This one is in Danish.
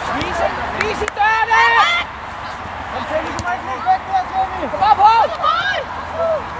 Vis i dørene! Kom til, vi kommer ikke lægge væk der, Jenny! Kom op, hold!